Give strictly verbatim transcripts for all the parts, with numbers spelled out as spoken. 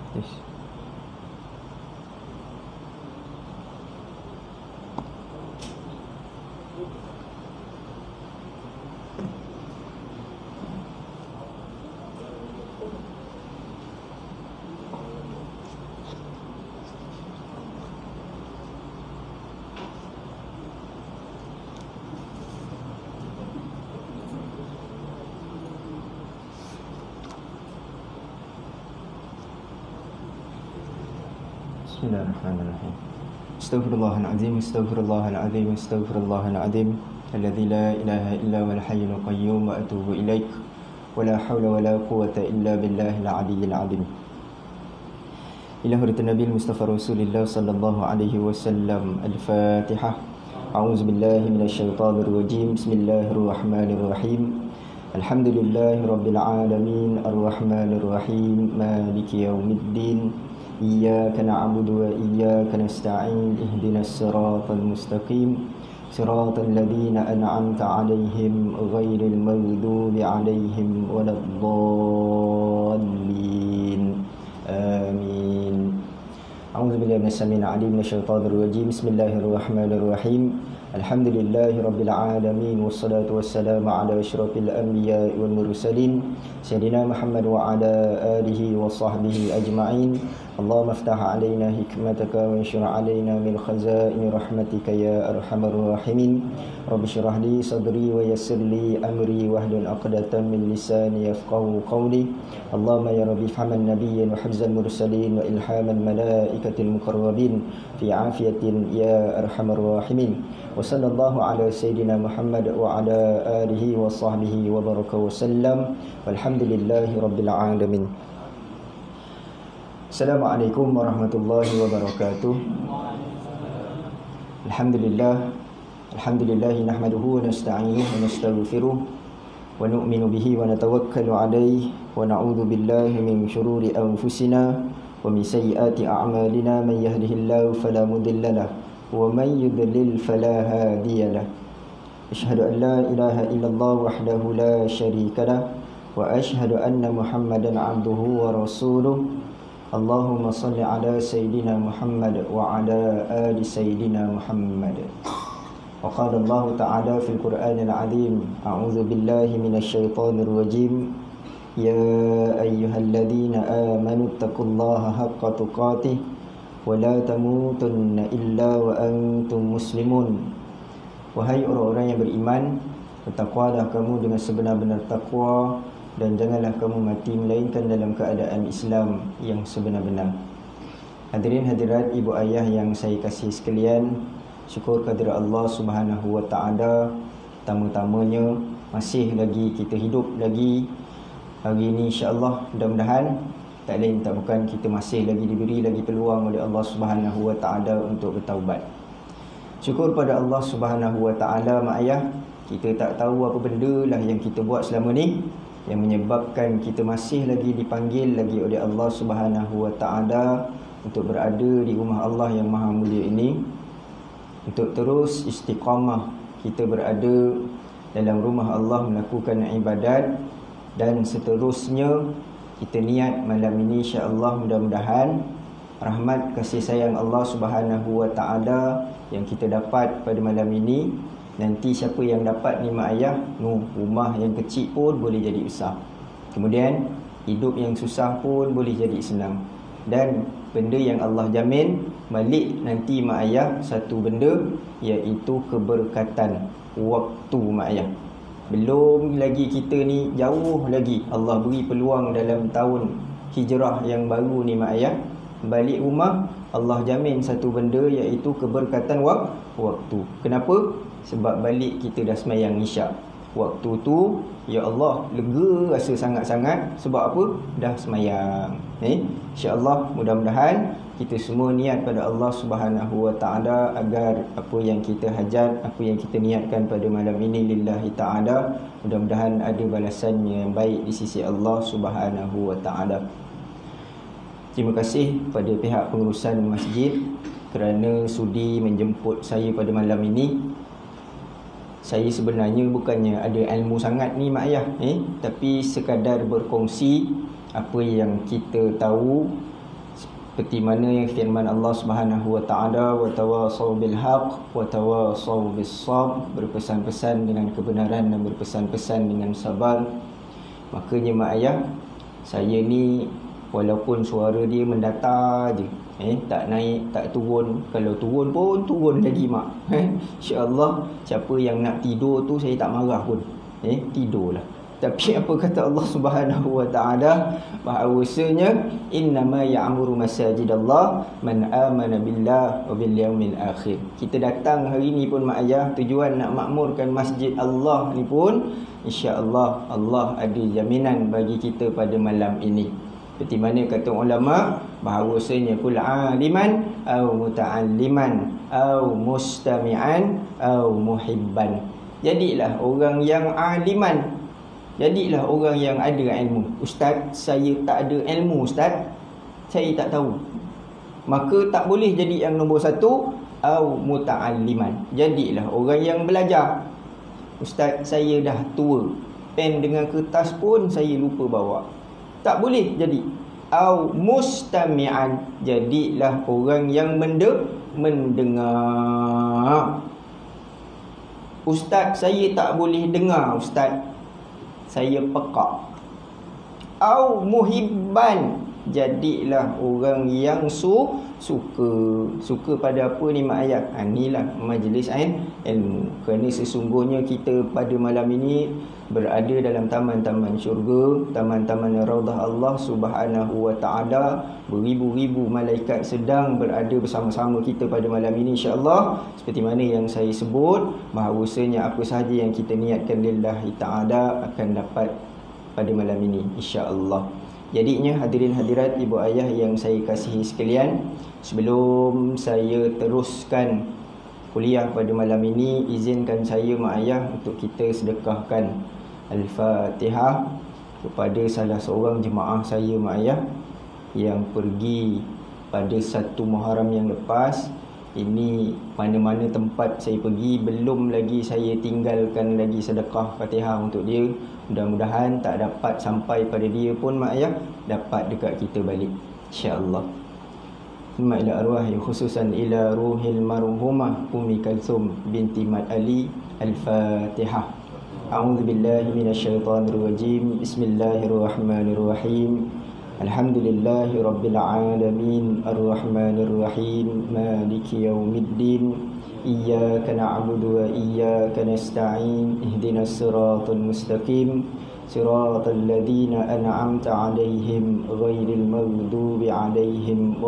Yes. Bismillahirrahmanirrahim. Astaghfirullahaladzim, astaghfirullahaladzim, astaghfirullahaladzim. Alladzi la ilaha illa wal hayyul qayyum wa atubu ilaik. Wa la hawla wa la quwwata illa billahil aliyyil azim. Ila hurratin Nabi Mustafa Rasulillah sallallahu alaihi wasallam. Al-Fatihah. A'udzu billahi minasyaitonir rajim. Bismillahirrahmanirrahim. Alhamdulillahi rabbil alamin, arrahmanir rahim, maliki yaumiddin. Iyyaka na'budu wa iyyaka nasta'in. Ihdinas siratal mustaqim. Siratal ladzina an'amta 'alaihim ghairil maghdubi 'alaihim waladdallin. Amin. A'udzu billahi minash shaitanir rajim. Minasyaitonir rajim. Bismillahirrahmanirrahim. Alhamdulillahi rabbil alamin, wassalatu wassalamu ala asyrafil anbiya'i wal mursalin sayyidina Muhammad wa ala alihi wa sahbihi ajma'in. Allahumma iftah alaina hikmataka wa anshur alaina min khazaini rahmatika ya arhamar rahimin. Rabbi shrah li sadri wa yassir li amri wahlul 'uqdatam min lisani yafqahu qawli. Allahumma ya rabbi fahman nabiyyin wa hifzal mursalin wa ilhaman malaikatil muqarrabin fi afiyatin ya arhamar rahimin. Wa sallallahu ala sayyidina Muhammad wa ala alihi wa sahbihi wa baraka wa sallam. Walhamdulillahi rabbil alamin. Assalamualaikum warahmatullahi wabarakatuh. Alhamdulillah. Alhamdulillahi nahmaduhu wa nasta'inuhu wa nastaghfiruh wa nu'minu bihi wa natawakkalu alayhi wa na'udzu billahi min shururi anfusina wa min sayyiati a'malina. Man yahdihillahu fala mudilla lahu wa man yudlil fala hadiya lahu. Asyhadu an la ilaha illallah wahdahu la syarika lahu wa asyhadu anna Muhammadan 'abduhu wa rasuluh. Allahumma salli ala sayyidina Muhammad wa ala ali sayyidina Muhammad. Wa qala Allah ta'ala fil Qur'anil 'azim. A'udzu billahi minasy syaithanir rajim. Ya ayyuhalladzina amanu taqullaha haqqa tuqatih wa la tamutunna illa wa antum muslimun. Wahai orang-orang yang beriman, bertakwalah kamu dengan sebenar-benar takwa dan janganlah kamu mati melainkan dalam keadaan Islam yang sebenar-benar. Hadirin hadirat ibu ayah yang saya kasih sekalian, syukur kehadirat Allah Subhanahu wa taala, pertama-tamanya masih lagi kita hidup lagi hari ini, insya-Allah. Mudah-mudahan tak lain tak bukan kita masih lagi diberi lagi peluang oleh Allah Subhanahu wa taala untuk bertaubat. Syukur pada Allah Subhanahu wa taala, mak ayah, kita tak tahu apa benda lah yang kita buat selama ni yang menyebabkan kita masih lagi dipanggil lagi oleh Allah Subhanahu wa taala untuk berada di rumah Allah yang maha mulia ini, untuk terus istiqamah kita berada dalam rumah Allah melakukan ibadat, dan seterusnya kita niat malam ini insya-Allah mudah-mudahan rahmat kasih sayang Allah Subhanahu wa taala yang kita dapat pada malam ini, nanti siapa yang dapat ni mak ayah, no, rumah yang kecil pun boleh jadi besar. Kemudian hidup yang susah pun boleh jadi senang. Dan benda yang Allah jamin balik nanti mak ayah satu benda, iaitu keberkatan waktu mak ayah. Belum lagi kita ni jauh lagi Allah beri peluang dalam tahun hijrah yang baru ni mak ayah, balik rumah Allah jamin satu benda, iaitu keberkatan wak- waktu. Kenapa? Sebab balik kita dah semayang isyak. Waktu tu ya Allah lega rasa sangat-sangat. Sebab apa? Dah semayang. Eh, insya-Allah mudah-mudahan kita semua niat pada Allah Subhanahu wa taala agar apa yang kita hajat, apa yang kita niatkan pada malam ini lillahi taala, mudah-mudahan ada balasan yang baik di sisi Allah Subhanahu wa taala. Terima kasih pada pihak pengurusan masjid kerana sudi menjemput saya pada malam ini. Saya sebenarnya bukannya ada ilmu sangat ni mak ayah, eh? Tapi sekadar berkongsi apa yang kita tahu Seperti mana yang firman Allah Subhanahu wa taala, wa tawasaw bil haqq wa tawasaw bis sabr, berpesan-pesan dengan kebenaran dan berpesan-pesan dengan sabar. Makanya mak ayah, saya ni walaupun suara dia mendatar je, eh tak naik tak turun, kalau turun pun turun lagi mak. Eh insya-Allah siapa yang nak tidur tu saya tak marah pun. Eh tidurlah. Tapi apa kata Allah Subhanahu wa taala, bahawasanya innama ya'muru masajidallah man amana billah wa bil yaumil akhir. Kita datang hari ni pun mak ayah, tujuan nak makmurkan masjid Allah ni pun insya-Allah Allah ada jaminan bagi kita pada malam ini. Seperti mana kata ulama, bahawasanya kul aliman au muta'alliman au mustami'an au muhibban. Jadilah orang yang aliman, jadilah orang yang ada ilmu. Ustaz, saya tak ada ilmu ustaz, saya tak tahu. Maka tak boleh jadi yang nombor satu. Au muta'alliman, jadilah orang yang belajar. Ustaz, saya dah tua, pen dengan kertas pun saya lupa bawa. Tak boleh jadi. Au mustami'an, jadilah orang yang mende mendengar. Ustaz, saya tak boleh dengar ustaz, saya pekak. Au muhibban, jadilah orang yang su suka. Suka pada apa ni mak ayah? Ha, inilah majlis ilmu. Kerana sesungguhnya kita pada malam ini berada dalam taman-taman syurga, taman-taman Raudah Allah Subhanahu wa taala. Beribu-ribu malaikat sedang berada bersama-sama kita pada malam ini insya-Allah. Seperti mana yang saya sebut, bahawasanya apa sahaja yang kita niatkan lillahi taala akan dapat pada malam ini insya-Allah. Jadinya hadirin hadirat ibu ayah yang saya kasihi sekalian, sebelum saya teruskan kuliah pada malam ini, izinkan saya mak ayah untuk kita sedekahkan Al-Fatihah kepada salah seorang jemaah saya mak ayah yang pergi pada satu Muharram yang lepas. Ini mana-mana tempat saya pergi, belum lagi saya tinggalkan lagi sedekah Fatihah untuk dia. Mudah-mudahan tak dapat sampai pada dia pun mak ayah, dapat dekat kita balik insya-Allah. Summa ila arwahi, khususan ila ruhil marhumah Ummi Kalsum binti Mat Ali. Al-Fatihah. A'udzu billahi minasyaitonir rajim. Bismillahirrahmanirrahim. Alhamdulillahi rabbil alamin, arrahmanir rahim, maliki yaumiddin. Iyyaka na'budu wa iyyaka nasta'in. Ihdinas siratal mustaqim, siratal ladzina an'amta 'alaihim ghairil maghdubi 'alaihim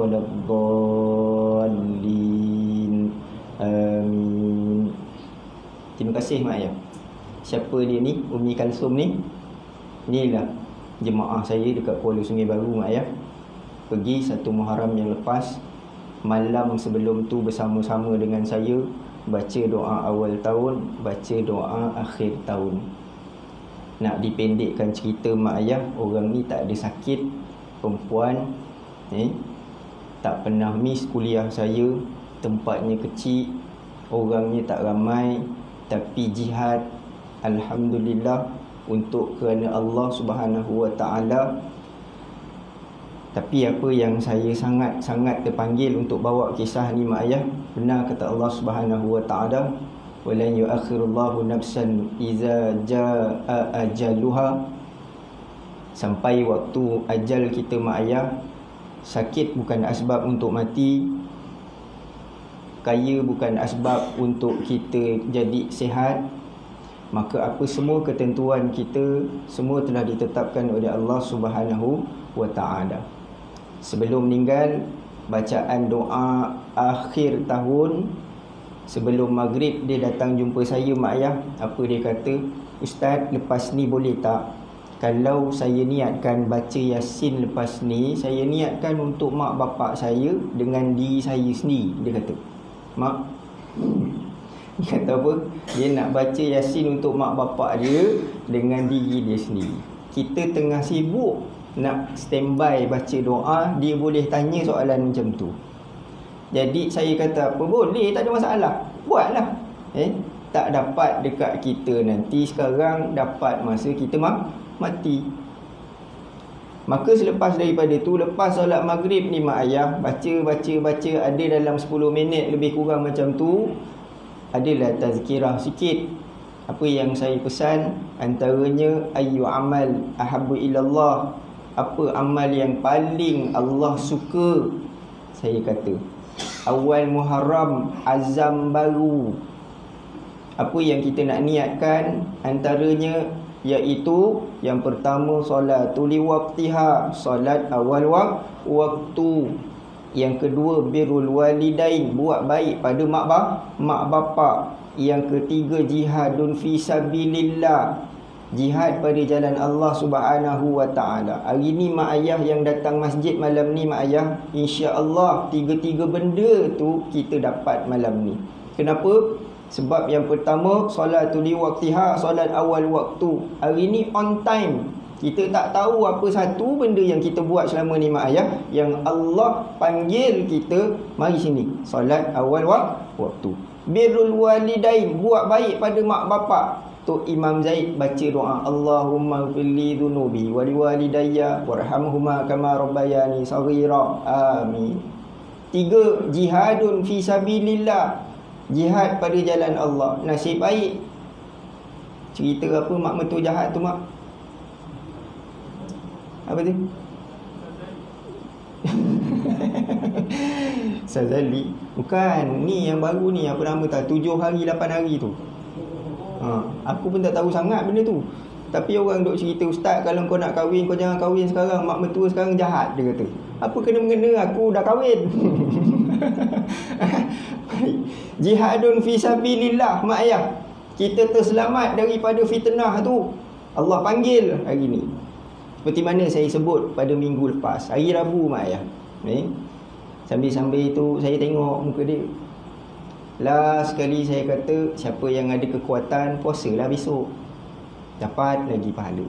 waladdallin. Amin. Terima kasih mak ayah. Siapa dia ni? Ummi Kalsum ni. Inilah jemaah saya dekat Kuala Sungai Baru mak ayah. Pergi satu Muharram yang lepas, malam sebelum tu bersama-sama dengan saya baca doa awal tahun, baca doa akhir tahun. Nak dipendekkan cerita mak ayah, orang ni tak ada sakit, perempuan, eh, tak pernah miss kuliah saya. Tempatnya kecil, orangnya tak ramai, tapi jihad alhamdulillah untuk kerana Allah Subhanahu wa taala. Tapi apa yang saya sangat-sangat terpanggil untuk bawa kisah ni mak ayah, benar kata Allah Subhanahu wa taala, walan yuakhirullahu nafsan iza jaa ajaluha. Sampai waktu ajal kita mak ayah, sakit bukan asbab untuk mati, kaya bukan asbab untuk kita jadi sihat. Maka apa semua ketentuan kita semua telah ditetapkan oleh Allah Subhanahu wa taala. Sebelum meninggal, bacaan doa akhir tahun sebelum maghrib, dia datang jumpa saya mak ayah. Apa dia kata? Ustaz, lepas ni boleh tak, kalau saya niatkan baca Yasin lepas ni, saya niatkan untuk mak bapak saya dengan diri saya sendiri. Dia kata, mak, dia kata apa? Dia nak baca Yasin untuk mak bapak dia dengan diri dia sendiri. Kita tengah sibuk nak standby baca doa, dia boleh tanya soalan macam tu. Jadi saya kata apa, boleh, tak ada masalah, buatlah. Eh, tak dapat dekat kita nanti sekarang, dapat masa kita mah mati. Maka selepas daripada tu, lepas solat maghrib ni mak ayah, baca, baca, baca, ada dalam sepuluh minit lebih kurang macam tu, adalah tazkirah sikit. Apa yang saya pesan, antaranya ayyu amal ahabbu ilallah, apa amal yang paling Allah suka. Saya kata awal Muharram, azam baru. Apa yang kita nak niatkan, antaranya iaitu yang pertama solatul liwaqtiha, solat awal wak waktu. Yang kedua birrul walidain, buat baik pada mak bap mak bapak. Yang ketiga jihadun fi sabilillah, jihad pada jalan Allah Subhanahu wa taala. Hari ni mak ayah yang datang masjid malam ni mak ayah, insya-Allah tiga-tiga benda tu kita dapat malam ni. Kenapa? Sebab yang pertama solatul liwaqtiha, solat awal waktu. Hari ni on time. Kita tak tahu apa satu benda yang kita buat selama ni mak ayah, yang Allah panggil kita, mari sini solat awal waktu. Birrul walidain, buat baik pada mak bapak. Tok Imam Zaid baca doa, Allahumma ighfirli dhunubi wa liwalidayya warhamhuma kama rabbayani saghira. Amin. Tiga, jihadun fi sabilillah, jihad pada jalan Allah. Nasib baik. Cerita apa mak mentua jahat tu mak? Apa tu? Sazali. Bukan, ni yang baru ni, apa nama tak? Tujuh hari, lapan hari tu. Ha, aku pun tak tahu sangat benda tu. Tapi orang duk cerita, ustaz kalau kau nak kahwin, kau jangan kahwin sekarang, mak mentua sekarang jahat, dia kata. Apa kena-mengena, aku dah kahwin. Jihadun fi sabilillah mak ayah, kita terselamat daripada fitnah tu. Allah panggil hari ni. Seperti mana saya sebut pada minggu lepas, hari Rabu mak ayah. Eh? Sambil-sambil itu saya tengok muka dia. Last sekali saya kata, siapa yang ada kekuatan, puasalah besok, dapat lagi pahala.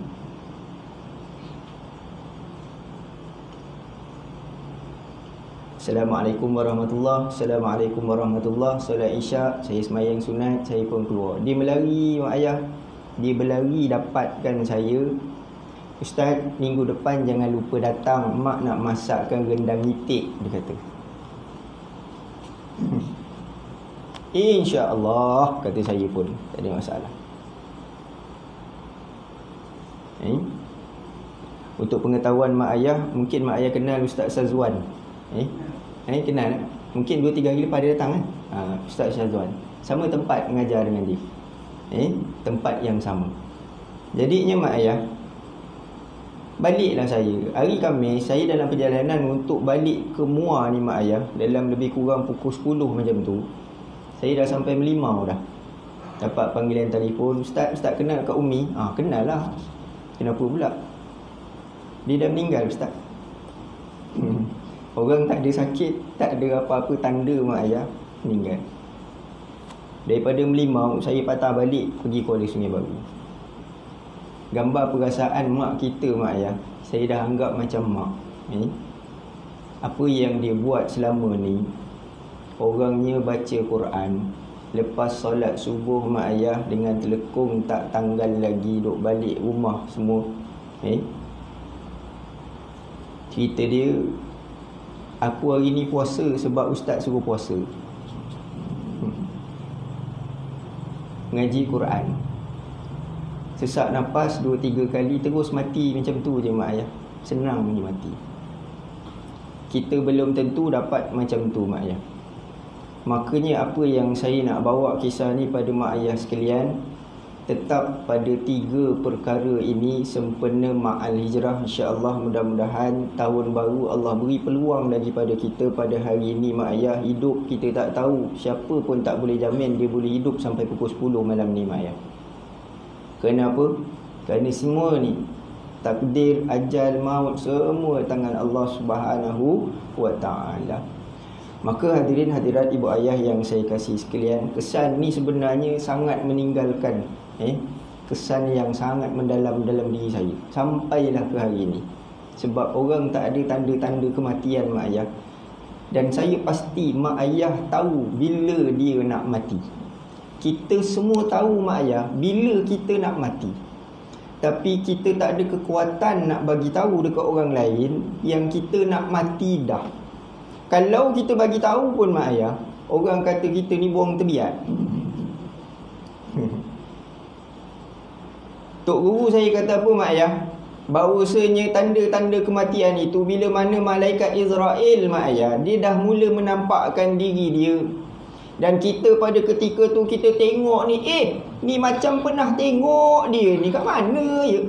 Assalamualaikum warahmatullahi Assalamualaikum warahmatullahi. Solat isyak, saya semayang sunat, saya pun keluar. Dia melari mak ayah, dia berlari dapatkan saya. Ustaz, minggu depan jangan lupa datang, mak nak masakkan rendang itik, dia kata. InsyaAllah, kata saya pun, tak ada masalah. Eh? Untuk pengetahuan mak ayah, mungkin mak ayah kenal Ustaz Sazwan. Eh? Eh, kenal? Mungkin dua tiga hari lepas dia datang kan? Ha, Ustaz Sazwan. Sama tempat mengajar dengan dia. Eh? Tempat yang sama. Jadinya mak ayah, baliklah saya. Hari Khamis, saya dalam perjalanan untuk balik ke Muar ni mak ayah, dalam lebih kurang pukul sepuluh macam tu. Saya dah sampai Melimau dah. Dapat panggilan telefon, Ustaz, Ustaz kenal Kak Umi? Ah, kenal lah. Kenapa pula? Dia dah meninggal Ustaz. Hmm. Orang tak ada sakit, tak ada apa-apa tanda mak ayah, meninggal. Daripada Melimau, saya patah balik pergi Kuala Sungai Baru. Gambar perasaan mak kita mak ayah, saya dah anggap macam mak. Eh? Apa yang dia buat selama ni, orangnya baca Quran, lepas solat subuh mak ayah dengan telekung tak tanggal lagi, duk balik rumah semua. Eh? Cerita dia, aku hari ni puasa sebab ustaz suruh puasa. Ngaji Quran, sesak nafas dua tiga kali terus mati macam tu je mak ayah. Senang je mati. Kita belum tentu dapat macam tu mak ayah. Makanya apa yang saya nak bawa kisah ni pada mak ayah sekalian, tetap pada tiga perkara ini sempena ma'al hijrah. InsyaAllah mudah-mudahan tahun baru Allah beri peluang lagi pada kita pada hari ini mak ayah. Hidup kita tak tahu, siapa pun tak boleh jamin dia boleh hidup sampai pukul sepuluh malam ni mak ayah. Kenapa? Kerana semua ni takdir, ajal, maut, semua tangan Allah Subhanahu wa ta'ala. Maka hadirin hadirat ibu ayah yang saya kasih sekalian, kesan ni sebenarnya sangat meninggalkan eh kesan yang sangat mendalam dalam diri saya sampailah ke hari ini. Sebab orang tak ada tanda-tanda kematian mak ayah, dan saya pasti mak ayah tahu bila dia nak mati. Kita semua tahu mak ayah bila kita nak mati. tapi kita tak ada kekuatan nak bagi tahu dekat orang lain yang kita nak mati dah. Kalau kita bagi tahu pun mak ayah, orang kata kita ni buang terbiat. Tok guru saya kata apa mak ayah? Bahawasanya tanda-tanda kematian itu bila mana malaikat Israel mak ayah, dia dah mula menampakkan diri dia. Dan kita pada ketika tu kita tengok ni, eh ni macam pernah tengok dia ni kat mana je.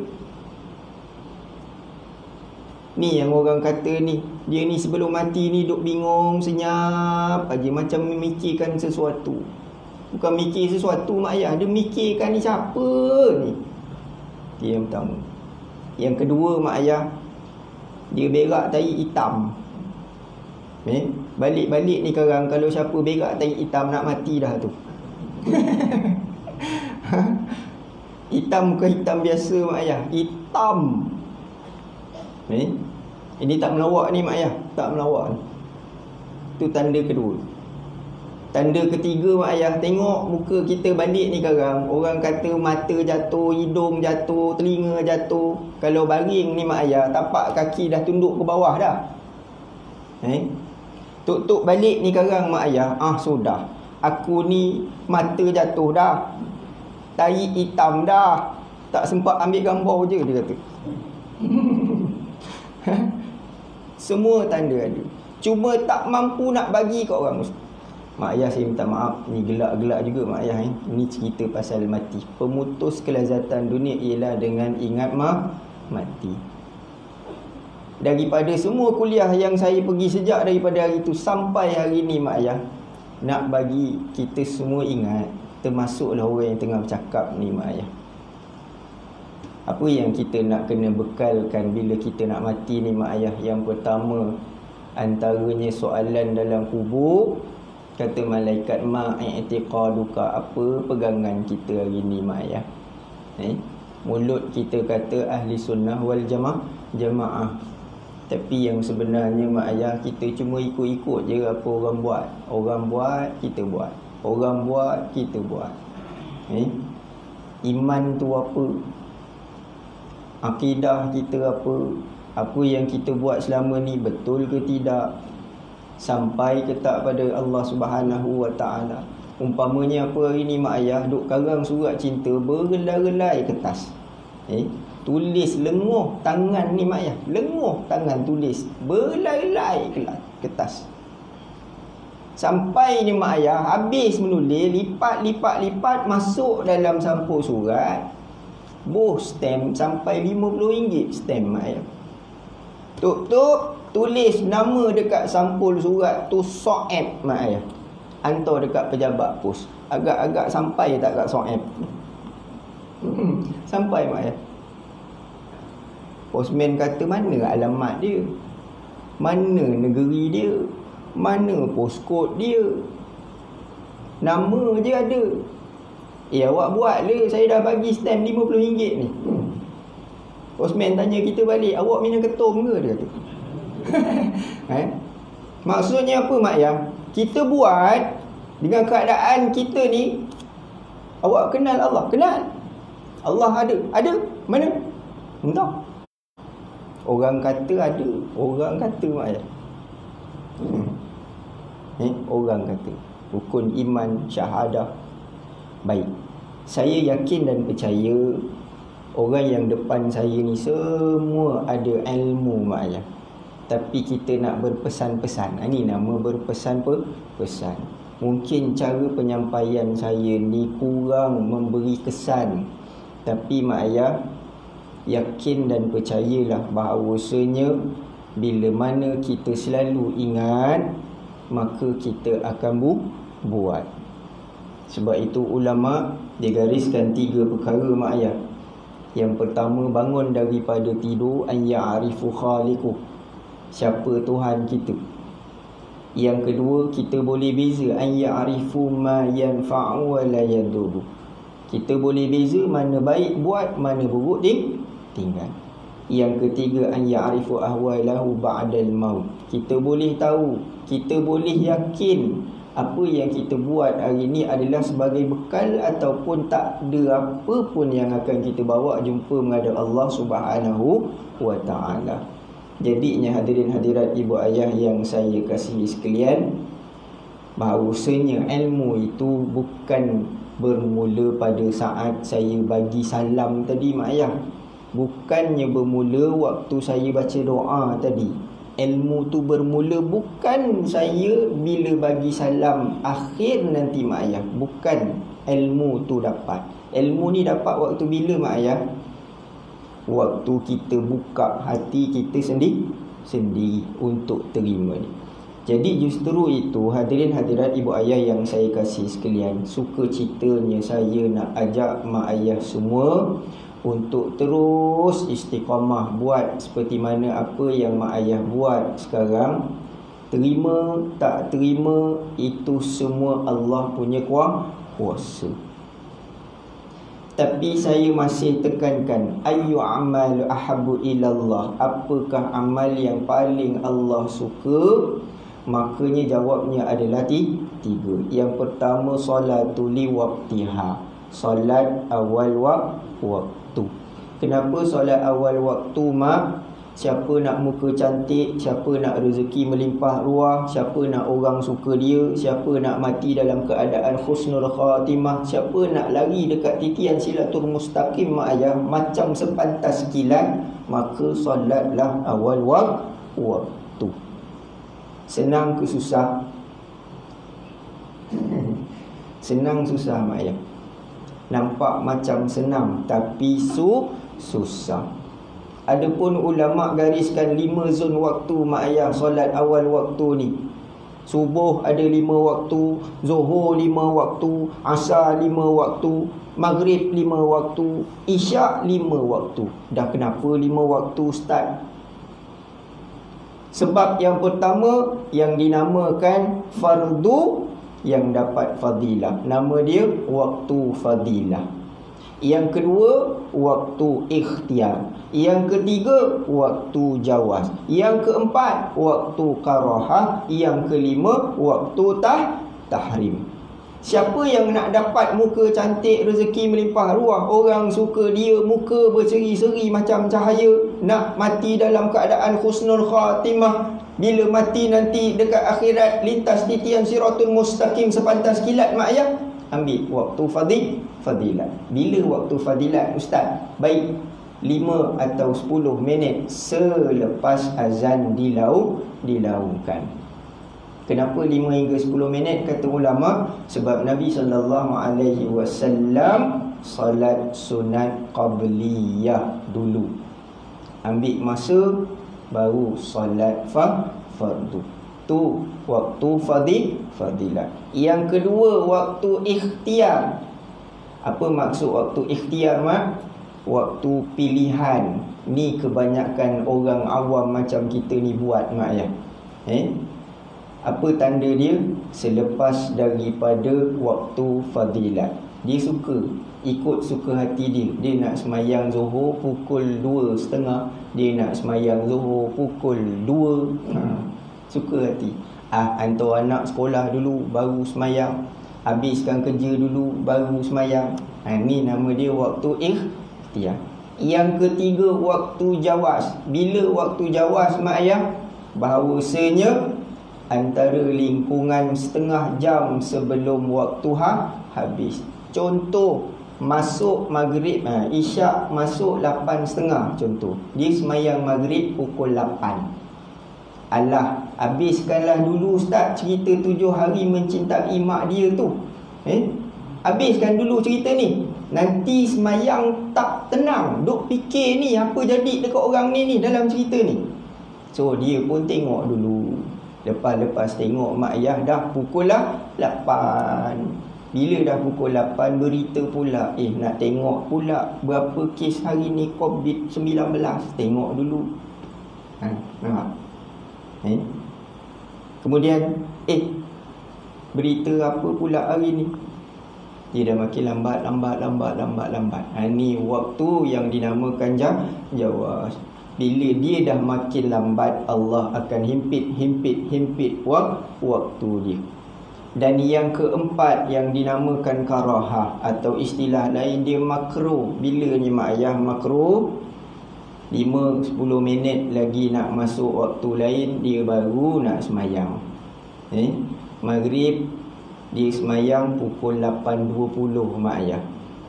Ni yang orang kata ni, dia ni sebelum mati ni duk bingung senyap aja, macam memikirkan sesuatu. Bukan mikir sesuatu mak ayah, dia mikirkan ni siapa ni. Dia yang pertama. Yang kedua mak ayah, dia berak tai hitam. Eh, balik-balik ni sekarang kalau siapa berak tai hitam nak mati dah tu. Hitam bukan hitam biasa mak ayah, hitam. Eh, ini tak melawak ni mak ayah, tak melawak ni. Tu tanda kedua. Tanda ketiga mak ayah, tengok muka kita balik ni sekarang, orang kata mata jatuh, hidung jatuh, telinga jatuh. Kalau baring ni mak ayah, tapak kaki dah tunduk ke bawah dah. Eh, tuk-tuk balik ni sekarang mak ayah, ah sudah, aku ni mata jatuh dah, tahi hitam dah, tak sempat ambil gambar je, dia kata. Semua tanda ada, cuma tak mampu nak bagi kat orang. Mak ayah saya minta maaf, ni gelak-gelak juga mak ayah. Eh. Ini cerita pasal mati. Pemutus kelazatan dunia ialah dengan ingat ma mati. Daripada semua kuliah yang saya pergi sejak daripada hari itu sampai hari ini mak ayah, nak bagi kita semua ingat, termasuklah orang yang tengah bercakap ni mak ayah. Apa yang kita nak kena bekalkan bila kita nak mati ni mak ayah? Yang pertama, antaranya soalan dalam kubur. Kata malaikat, ma i'tiqaduka, apa pegangan kita hari ni mak ayah? Eh? Mulut kita kata ahli sunnah wal jamaah, jamaah. Tapi yang sebenarnya mak ayah, kita cuma ikut-ikut je apa orang buat. Orang buat, kita buat. Orang buat, kita buat. Eh? Iman tu apa? Akidah kita apa? Apa yang kita buat selama ni betul ke tidak? Sampai ke tak pada Allah Subhanahu Wa Taala. Umpamanya apa hari ni mak ayah, duk karang surat cinta bergelai-gelai kertas. Eh, tulis lenguh tangan ni mak ayah, lenguh tangan tulis bergelai-gelai kertas. Sampai ni mak ayah habis menulis, lipat-lipat-lipat masuk dalam sampul surat. Boh stamp sampai lima puluh ringgit stamp mak ayah. Tuk-tuk tulis nama dekat sampul surat tu Soeb mak ayah, hantar dekat pejabat pos. Agak-agak sampai tak kat Soeb? Hmm, sampai mak ayah. Postman kata mana alamat dia, mana negeri dia, mana postcode dia, nama je ada. Eh awak buat le, saya dah bagi stamp lima puluh ringgit ni. Postman tanya kita balik, awak minum ketum ke? Dia kata. eh? Maksudnya apa mak ayah? Kita buat dengan keadaan kita ni. Awak kenal Allah? Kenal. Allah ada? Ada? Mana? Entah. Orang kata ada, orang kata mak ayah. hmm. eh? Orang kata rukun iman, syahadah. Baik, saya yakin dan percaya orang yang depan saya ni semua ada ilmu mak ayah. Tapi kita nak berpesan-pesan. Ini nama berpesan-pesan. Mungkin cara penyampaian saya ni kurang memberi kesan. Tapi mak ayah, yakin dan percayalah bahawasanya bila mana kita selalu ingat, maka kita akan bu- buat. Sebab itu ulama' dia gariskan tiga perkara mak ayah. Yang pertama, bangun daripada tidur, an ya'rifu khaliquh, siapa Tuhan kita. Yang kedua, kita boleh beza, an ya'rifu ma yanfa'u wa la yadurru, kita boleh beza mana baik buat, mana buruk tinggal. Yang ketiga, an ya'rifu ahwalahu ba'dal maut, kita boleh tahu, kita boleh yakin apa yang kita buat hari ni adalah sebagai bekal ataupun tak ada apa pun yang akan kita bawa jumpa menghadap Allah Subhanahu wa taala. Jadinya hadirin hadirat ibu ayah yang saya kasihi sekalian, bahawasanya ilmu itu bukan bermula pada saat saya bagi salam tadi mak ayah. Bukannya bermula waktu saya baca doa tadi. Ilmu tu bermula bukan saya bila bagi salam akhir nanti mak ayah. Bukan ilmu tu dapat. Ilmu ni dapat waktu bila mak ayah? Waktu kita buka hati kita sendiri sendiri untuk terima ni. Jadi justru itu hadirin hadirat ibu ayah yang saya kasih sekalian, suka citanya saya nak ajak mak ayah semua untuk terus istiqamah buat seperti mana apa yang mak ayah buat sekarang. Terima tak terima itu semua Allah punya kuasa. Tapi saya masih tekankan, ayyu amal ahabbu ilallah, apakah amal yang paling Allah suka? Makanya jawabnya adalah tiga. Yang pertama, salatul liwaqtiha, solat awal waktu. Kenapa solat awal waktu mak? Siapa nak muka cantik, siapa nak rezeki melimpah ruah, siapa nak orang suka dia, siapa nak mati dalam keadaan husnul khatimah, siapa nak lari dekat titian silatul mustaqim mak ayah macam sepantas kilat, maka solatlah awal waktu. Senang ke susah? Senang susah mak ayah. Nampak macam senang tapi su susah. Adapun ulama gariskan lima zon waktu mak ayah solat awal waktu ni. Subuh ada lima waktu, Zuhur lima waktu, Asar lima waktu, Maghrib lima waktu, Isyak lima waktu. Dah kenapa lima waktu Ustaz? Sebab yang pertama yang dinamakan fardu yang dapat fadilah, nama dia waktu fadilah. Yang kedua, waktu ikhtiar. Yang ketiga, waktu jawaz. Yang keempat, waktu karahah. Yang kelima, waktu tah tahrim. Siapa yang nak dapat muka cantik, rezeki melimpah ruah, orang suka dia, muka berseri-seri macam cahaya, nak mati dalam keadaan husnul khatimah, bila mati nanti dekat akhirat lintas titian siratul mustaqim sepantas kilat mak ayah, ambil waktu fadil fadilat. Bila waktu fadilat ustaz? Baik, lima atau sepuluh minit selepas azan dilau dilaungkan. Kenapa lima hingga sepuluh minit kata ulama? Sebab Nabi sallallahu alaihi wasallam salat sunat qabliyah dulu, ambil masa baru salat fardu. Tu waktu fadil fadilat. Yang kedua, waktu ikhtiar. Apa maksud waktu ikhtiar mak? Waktu pilihan. Ni kebanyakan orang awam macam kita ni buat mak ya. Eh? Apa tanda dia? Selepas daripada waktu fadilat, dia suka, ikut suka hati dia. Dia nak semayang Zuhur pukul dua setengah, dia nak semayang Zuhur pukul dua. ha. Suka hati. Ah, hantar anak sekolah dulu baru semayang, habiskan kerja dulu baru semayang. ha, Ni nama dia waktu ikhtiar. Yang ketiga, waktu jawaz. Bila waktu jawaz mak ayah? Bahawasanya antara lingkungan setengah jam sebelum waktu ha, habis. Contoh, masuk maghrib, ha, isyak masuk lapan setengah contoh. Dia semayang maghrib pukul lapan. Alah, habiskanlah dulu ustaz cerita tujuh hari mencintai mak dia tu. Eh? Habiskan dulu cerita ni. Nanti semayang tak tenang, duk fikir ni apa jadi dekat orang ni ni dalam cerita ni. So dia pun tengok dulu. Lepas-lepas tengok mak ayah dah pukul lah lapan. Bila dah pukul lapan, berita pula, eh nak tengok pula berapa kes hari ni covid sembilan belas. Tengok dulu. Ha, nampak? Eh? Kemudian eh berita apa pula hari ni? Dia dah makin lambat, lambat, lambat, lambat, lambat. Ha, ni waktu yang dinamakan jawaz. Bila dia dah makin lambat, Allah akan himpit, himpit, himpit waktu dia. Dan yang keempat yang dinamakan karahah atau istilah lain dia makruh. Bilanya mak ayah makruh? lima ke sepuluh minit lagi nak masuk waktu lain dia baru nak semayang. Eh, maghrib dia semayang pukul lapan dua puluh mak ayah.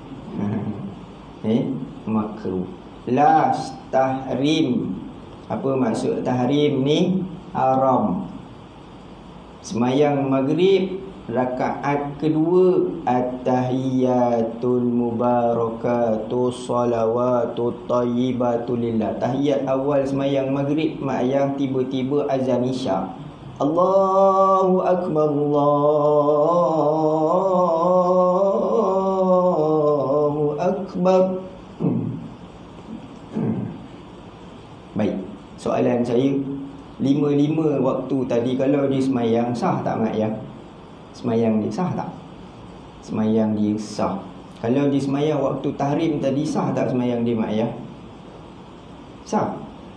Eh, makruh. Last tahrim. Apa maksud tahrim ni? Haram. Semayang maghrib rakaat kedua at-tahiyatul mubarakatus salawatut thayyibatu lillah. Tahiyat awal semayang maghrib mak ayah tiba-tiba azan isyak. Allahu akbar, Allahu akbar. Baik, soalan saya, lima-lima waktu tadi kalau dia semayang sah tak mak ayah? Semayang dia sah tak? Semayang dia sah. Kalau dia semayang waktu tahrim tadi sah tak semayang dia mak ayah? Sah.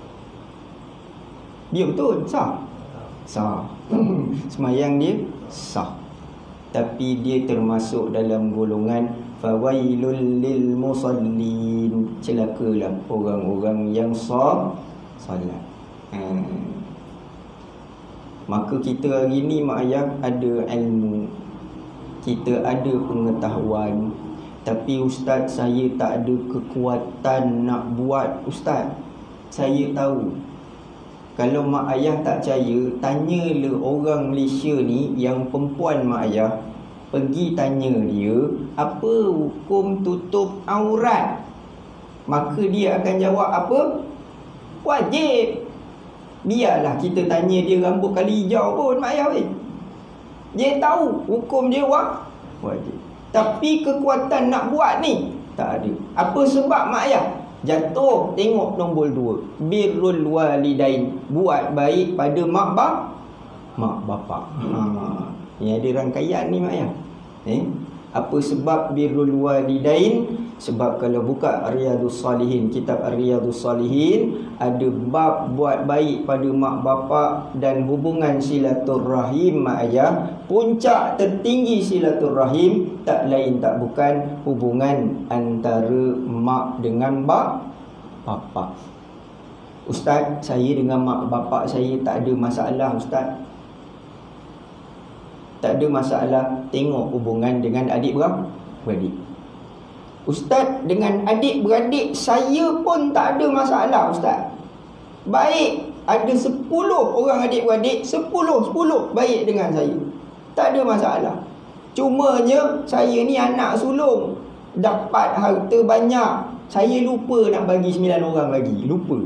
Dia betul sah. Sah. Semayang dia sah. Tapi dia termasuk dalam golongan fawailul lil musallin. Celakalah orang-orang yang sah salat. Hmm. Maka kita hari ni mak ayah ada ilmu, kita ada pengetahuan, tapi ustaz saya tak ada kekuatan nak buat. Ustaz, saya tahu kalau mak ayah tak percaya, tanyalah orang Malaysia ni yang perempuan mak ayah, pergi tanya dia apa hukum tutup aurat, maka dia akan jawab apa? Wajib. Biarlah kita tanya dia rambut kali hijau pun mak ayah weh, dia tahu hukum dia wajib. Tapi kekuatan nak buat ni tak ada. Apa sebab mak ayah? Jatuh tengok nombor dua, birrul walidain, buat baik pada mak bap mak bapak. Ha, ni ada rangkaian ni mak ayah. Eh, apa sebab birrul walidain? Sebab kalau buka Riyadhus Salihin, kitab Riyadhus Salihin, ada bab buat baik pada mak bapak dan hubungan silaturrahim mak ayah. Puncak tertinggi silaturrahim tak lain tak bukan hubungan antara mak dengan bap bapak. Ustaz, saya dengan mak bapak saya tak ada masalah ustaz. Tak ada masalah. Tengok hubungan dengan adik beradik. Ustaz, dengan adik-beradik saya pun tak ada masalah ustaz. Baik, ada sepuluh orang adik-beradik, sepuluh, sepuluh baik dengan saya, tak ada masalah. Cumanya saya ni anak sulung, dapat harta banyak, saya lupa nak bagi sembilan orang lagi. Lupa.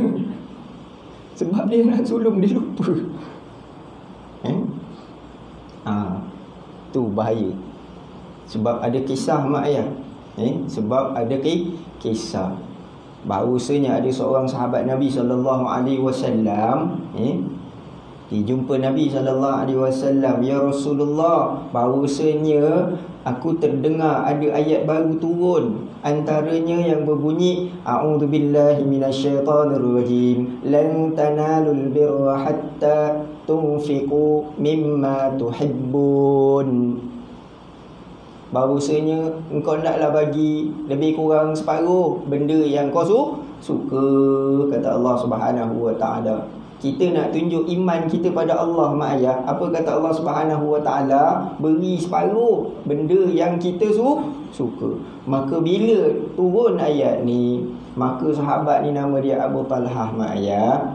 Sebab dia anak sulung, dia lupa. Eh? Ah, tu bahaya. Sebab ada kisah mak ayah. Eh, sebab ada kisah bahawasanya ada seorang sahabat Nabi sallallahu alaihi wasallam, eh, dijumpa Nabi sallallahu alaihi wasallam, ya Rasulullah, bahawasanya aku terdengar ada ayat baru turun, antaranya yang berbunyi a'udzubillahi minasyaitonirrajim, lan tanalul birra hatta tunfiqu mimma tuhibbun. Bahawasanya engkau naklah bagi lebih kurang separuh benda yang kau su suka, kata Allah Subhanahu wa taala. Kita nak tunjuk iman kita pada Allah mak ayah. Apa kata Allah Subhanahu wa taala? Beri separuh benda yang kita su suka. Maka bila turun ayat ni, maka sahabat ni nama dia Abu Talhah mak ayah,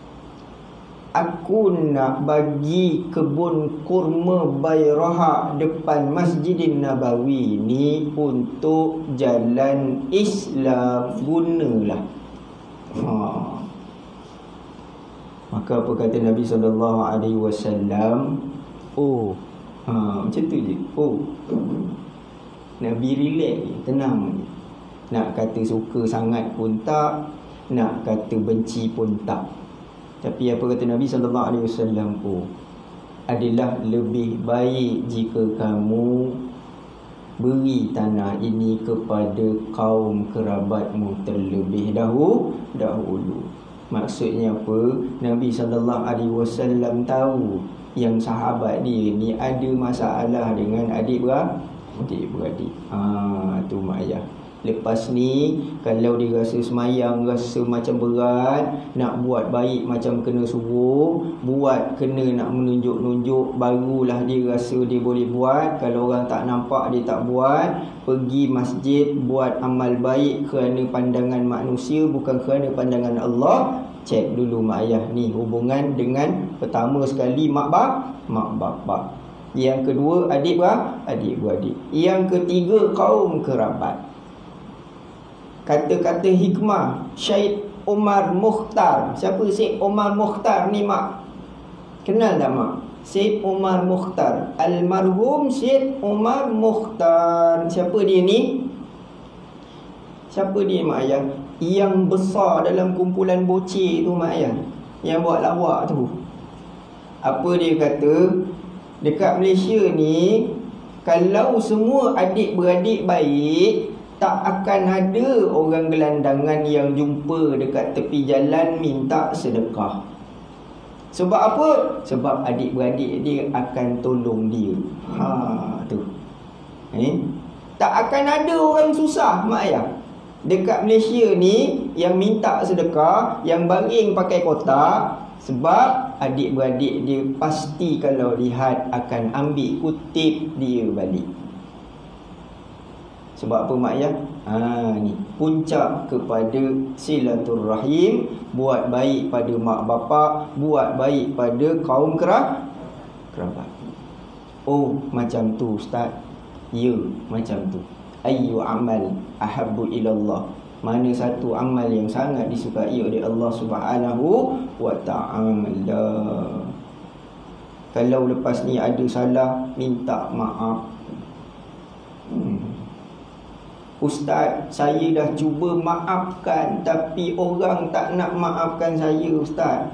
aku nak bagi kebun kurma Bayraha depan Masjidin Nabawi ni untuk jalan Islam, gunalah. Ha. Maka apa kata Nabi sallallahu alaihi wasallam? Oh, ha, macam tu je. Oh, Nabi relax je, tenang je. Nak kata suka sangat pun tak, nak kata benci pun tak. Tapi apa kata Nabi sallallahu alaihi wasallam? Oh, adalah lebih baik jika kamu beri tanah ini kepada kaum kerabatmu terlebih dahulu dahulu. Maksudnya apa? Nabi sallallahu alaihi wasallam tahu yang sahabat dia ni ada masalah dengan adik beradik. Adik beradik. Ah, tu mak ayah. Lepas ni kalau dia rasa semayang rasa macam berat, nak buat baik macam kena suruh, buat kena nak menunjuk-nunjuk, barulah dia rasa dia boleh buat. Kalau orang tak nampak dia tak buat. Pergi masjid buat amal baik kerana pandangan manusia, bukan kerana pandangan Allah. Cek dulu mak ayah ni hubungan dengan pertama sekali mak bap, mak bapak. Yang kedua adik beradik, adik beradik. Yang ketiga kaum kerabat. Kata-kata hikmah Syed Omar Mukhtar. Siapa Syed Omar Mukhtar ni mak? Kenal tak mak? Syed Omar Mukhtar, almarhum Syed Omar Mukhtar. Siapa dia ni? Siapa dia mak ayah? Yang besar dalam kumpulan bocil tu mak ayah, yang buat lawak tu. Apa dia kata? Dekat Malaysia ni, kalau semua adik-beradik baik, tak akan ada orang gelandangan yang jumpa dekat tepi jalan minta sedekah. Sebab apa? Sebab adik-beradik dia akan tolong dia. Ha tu. Eh? Tak akan ada orang susah mak ayah dekat Malaysia ni yang minta sedekah, yang baring pakai kotak. Sebab adik-beradik dia pasti kalau lihat akan ambil kutip dia balik. Sebab apa mak ayah? Ha, ni puncak kepada silaturrahim. Buat baik pada mak bapak, buat baik pada kaum kerabat. Oh macam tu ustaz. Ya macam tu. Ayyu amal ahabbu ilallah. Mana satu amal yang sangat disukai oleh Allah Subhanahu wa ta'ala. Kalau lepas ni ada salah, minta maaf. Hmm. Ustaz, saya dah cuba maafkan tapi orang tak nak maafkan saya ustaz.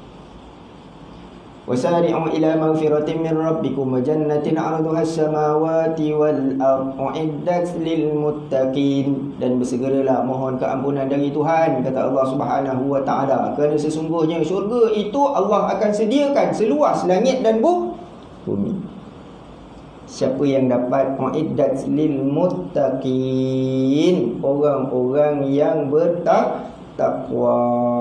Wasari'u ila maghfiratin min rabbikum wa jannatin 'arduha as-samawati wal ardh u'iddat lil muttaqin. Dan bersegeralah mohon keampunan dari Tuhan, kata Allah Subhanahu wa taala, kerana sesungguhnya syurga itu Allah akan sediakan seluas langit dan bumi. Siapa yang dapat u'iddat lil muttaqin? Orang-orang yang bertakwa.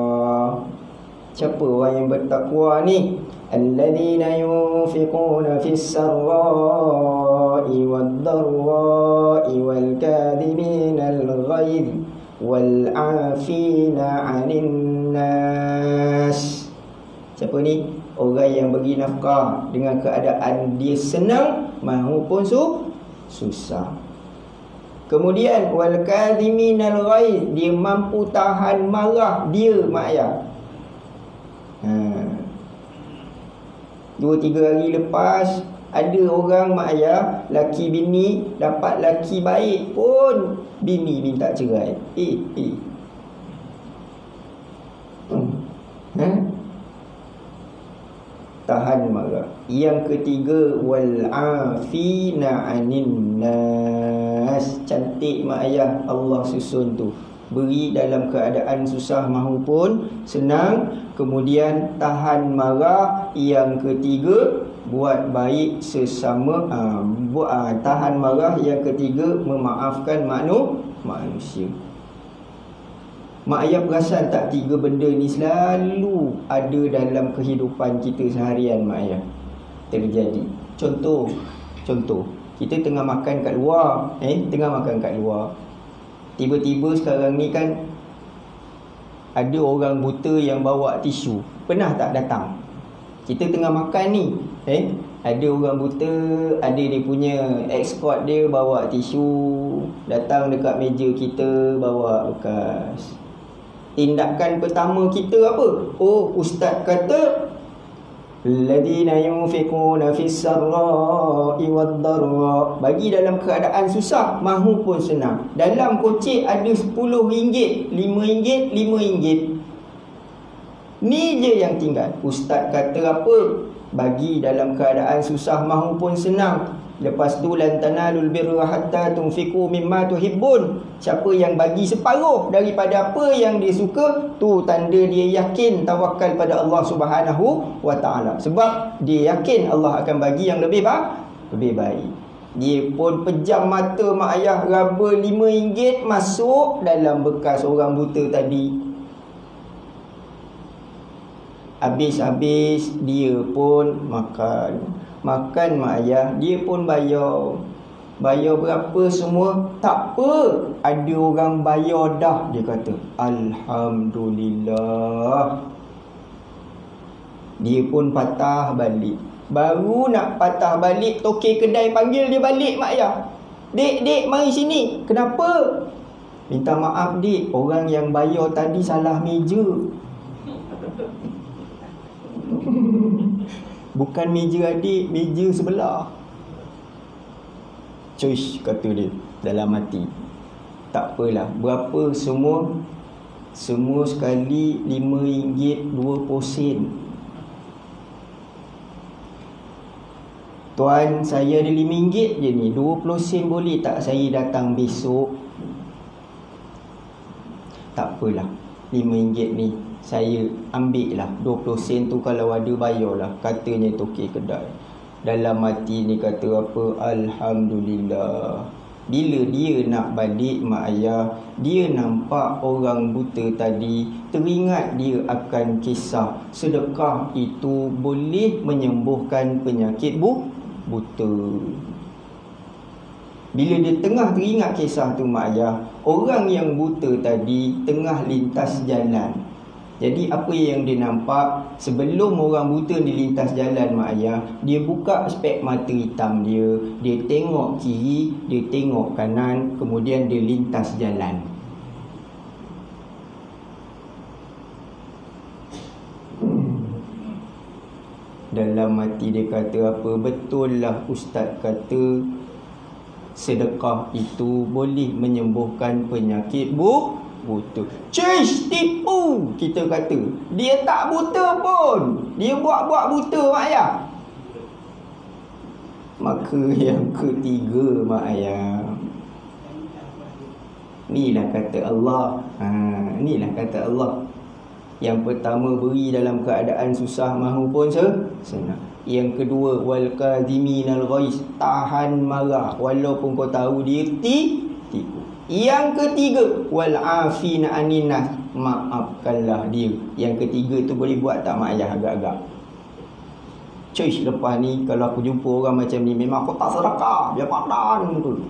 Siapa orang yang bertakwa ni? Alladzina yunfiquna fis sarra'i wad dharra'i wal kadhiminal ghaidh wal 'afina 'anil nas. Siapa ni? Orang yang bagi nafkah dengan keadaan dia senang maupun su susah. Kemudian wal kadhiminal ghaidh, dia mampu tahan marah dia mak ayah. Ha. Dua tiga hari lepas ada orang mak ayah, laki bini dapat laki baik pun bini minta cerai. Eh eh. Hmm. Ha? Tahan marah. Yang ketiga wal afina 'anin nas. Cantik mak ayah Allah susun tu. Beri dalam keadaan susah maupun senang. Kemudian tahan marah. Yang ketiga buat baik sesama. uh, buat, uh, Tahan marah. Yang ketiga memaafkan maknu, manusia. Mak ayah perasan tak tiga benda ni selalu ada dalam kehidupan kita seharian mak ayah terjadi. Contoh, contoh kita tengah makan kat luar, eh tengah makan kat luar. Tiba-tiba sekarang ni kan ada orang buta yang bawa tisu. Pernah tak datang? Kita tengah makan ni, eh ada orang buta, ada dia punya escort dia bawa tisu, datang dekat meja kita bawa bekas. Tindakan pertama kita apa? Oh, ustaz kata Alladhina yunfiquna fis sarra'i wad dharra. Bagi dalam keadaan susah mahupun senang. Dalam kocek ada sepuluh ringgit, lima ringgit, lima ringgit. Ni je yang tinggal. Ustaz kata apa? Bagi dalam keadaan susah mahupun senang. Lepas tu lan tanalul birra hatta tunfiqu mimma tuhibbun. Siapa yang bagi separuh daripada apa yang dia suka, tu tanda dia yakin tawakal pada Allah Subhanahu wa taala. Sebab dia yakin Allah akan bagi yang lebih baik, lebih baik. Dia pun pejam mata mak ayah, raba lima ringgit masuk dalam bekas orang buta tadi. Habis-habis dia pun makan. Makan mak ayah, dia pun bayar. Bayar berapa semua, tak apa, ada orang bayar dah. Dia kata Alhamdulillah. Dia pun patah balik. Baru nak patah balik, tokek kedai panggil dia balik mak ayah. Dek, dek, mari sini. Kenapa? Minta maaf dek, orang yang bayar tadi salah meja. Bukan meja adik, meja sebelah. Cuish, kata dia dalam hati. Tak apalah, berapa semua? Semua sekali lima ringgit dua puluh sen. Tuan, saya ada lima ringgit je ni, dua puluh sen boleh tak saya datang besok? Tak apalah, lima ringgit ni saya ambil lah, dua puluh sen tu kalau ada bayarlah, katanya tokek kedai. Dalam hati ni kata apa? Alhamdulillah. Bila dia nak balik mak ayah, dia nampak orang buta tadi, teringat dia akan kisah sedekah itu boleh menyembuhkan penyakit bu buta. Bila dia tengah teringat kisah tu mak ayah, orang yang buta tadi tengah lintas jalan. Jadi apa yang dia nampak, sebelum orang buta di lintas jalan mak ayah, dia buka spek mata hitam dia, dia tengok kiri, dia tengok kanan, kemudian dia lintas jalan. Dalam hati dia kata apa? Betul lah ustaz kata sedekah itu boleh menyembuhkan penyakit bu buta. Cish, tipu kita kata. Dia tak buta pun, dia buat-buat buta mak ayah. Maka yang ketiga mak ayah, inilah kata Allah. ha, Inilah kata Allah. Yang pertama, beri dalam keadaan susah mahu pun senang. Yang kedua, wal kadhiminal ghaiz, tahan marah walaupun kau tahu dia ti tipu. Yang ketiga, wal afina anin nas, maafkanlah dia. Yang ketiga tu boleh buat tak mak ayah agak-agak? Cuy, lepas ni kalau aku jumpa orang macam ni, memang aku tak sedekah, biar padan tu.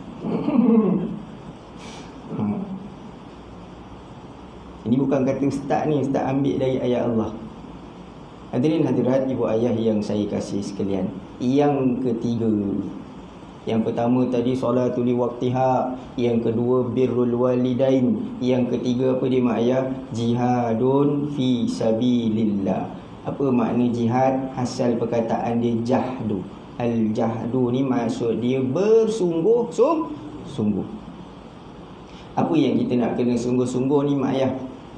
Ini bukan kata ustaz ni, ustaz ambil dari ayat Allah. Hadirin hadirat ibu ayah yang saya kasih sekalian, yang ketiga, yang pertama tadi solatul li waqtiha, yang kedua birrul walidain, yang ketiga apa dia mak ayah? Jihadun fi sabilillah. Apa makna jihad? Asal perkataan dia jahdu. Al jahdu ni maksud dia bersungguh sungguh. Apa yang kita nak kena sungguh-sungguh ni mak ayah?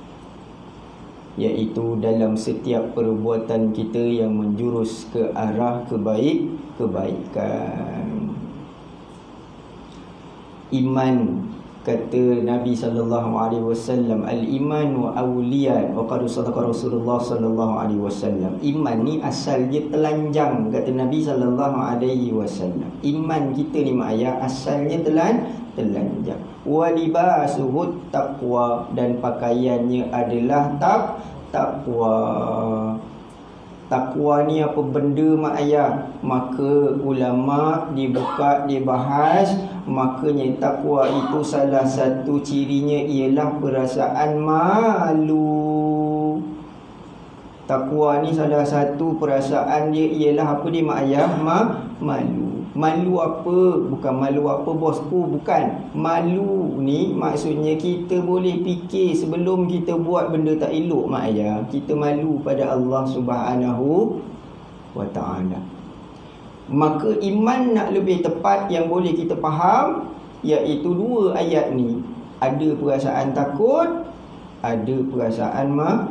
Iaitu dalam setiap perbuatan kita yang menjurus ke arah kebaik kebaikan. Iman, kata Nabi sallallahu alaihi wasallam, al-iman wa awliya, wa qad sadaqa Rasulullah sallallahu alaihi wasallam. Iman ni asal dia telanjang, kata Nabi sallallahu alaihi wasallam. Iman kita ni mak ayah asalnya telan telanjang. Wa libasuhu taqwa, dan pakaiannya adalah tak takwa. Takwa ni apa benda mak ayah? Maka ulama dibuka, dibahas. Makanya takwa itu salah satu cirinya ialah perasaan malu. Takwa ni salah satu perasaan dia ialah apa dia mak ayah? Ma, malu. Malu apa? Bukan malu apa bosku, bukan. Malu ni maksudnya kita boleh fikir sebelum kita buat benda tak elok mak ayah. Kita malu pada Allah Subhanahu wa ta'ala. Maka iman nak lebih tepat yang boleh kita faham, iaitu dua ayat ni. Ada perasaan takut, ada perasaan ma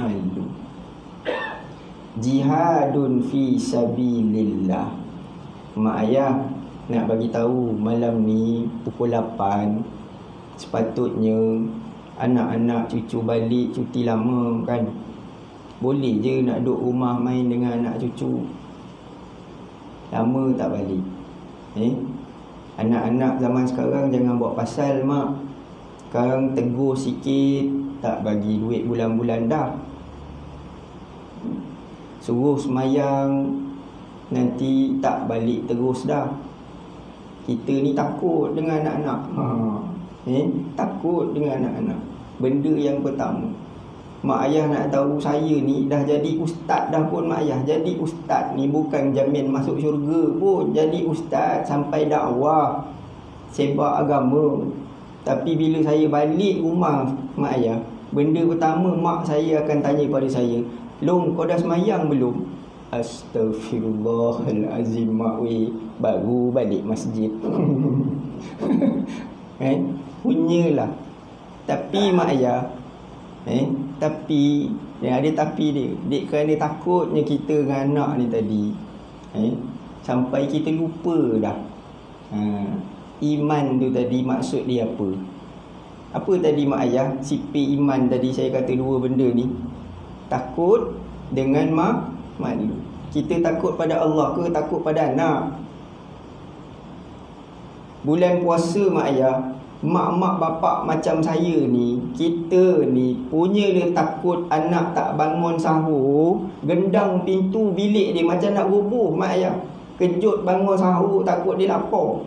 malu. Jihadun fi sabilillah. mak ayah nak bagi tahu malam ni pukul lapan sepatutnya anak-anak cucu balik cuti lama kan. Boleh je nak duduk rumah main dengan anak cucu. Lama tak balik. Eh? Anak-anak zaman sekarang jangan buat pasal mak. Sekarang tegur sikit, tak bagi duit bulan-bulan dah. Suruh semayang, nanti tak balik terus dah. Kita ni takut dengan anak-anak. Ha. Eh? Takut dengan anak-anak. Benda yang pertama, mak ayah nak tahu saya ni dah jadi ustaz dah pun mak ayah. Jadi ustaz ni bukan jamin masuk syurga pun. Jadi ustaz sampai dakwah, sebar agama. Tapi bila saya balik rumah mak ayah, benda pertama mak saya akan tanya pada saya, "Long, kau dah semayang belum?" Astaghfirullahalazim mak weh, baru balik masjid. Eh, punyalah. Tapi mak ayah, eh, tapi dia ada tapi dia. Dek kerana takutnya kita dengan anak ni tadi, eh, sampai kita lupa dah. Ha, iman tu tadi maksud dia apa? Apa tadi mak ayah? Sipir iman tadi saya kata dua benda ni. Takut dengan mak malu. Kita takut pada Allah ke takut pada anak? Bulan puasa mak ayah, mak-mak bapak macam saya ni, kita ni punya dia takut anak tak bangun sahur, gendang pintu bilik dia macam nak roboh mak ayah. Kejut bangun sahur, takut dia lapar.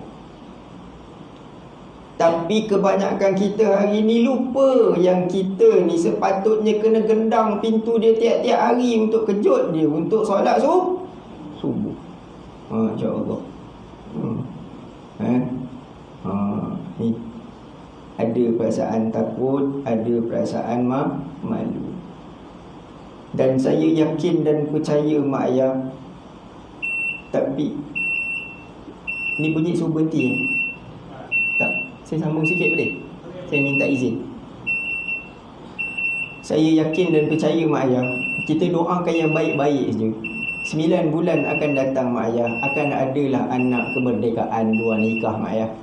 Tapi kebanyakan kita hari ni lupa yang kita ni sepatutnya kena gendang pintu dia tiap-tiap hari untuk kejut dia, untuk solat subuh. Subuh. Ha, insya-Allah. Hmm. Ha? Ha, ni. Ada perasaan takut, ada perasaan ma malu. Dan saya yakin dan percaya mak ayah. Tapi ni bunyi suruh berhenti eh? Tak. Saya sambung sikit boleh? Saya minta izin. Saya yakin dan percaya mak ayah, kita doakan yang baik-baik je. Sembilan bulan akan datang mak ayah, akan adalah anak kemerdekaan luar nikah mak ayah.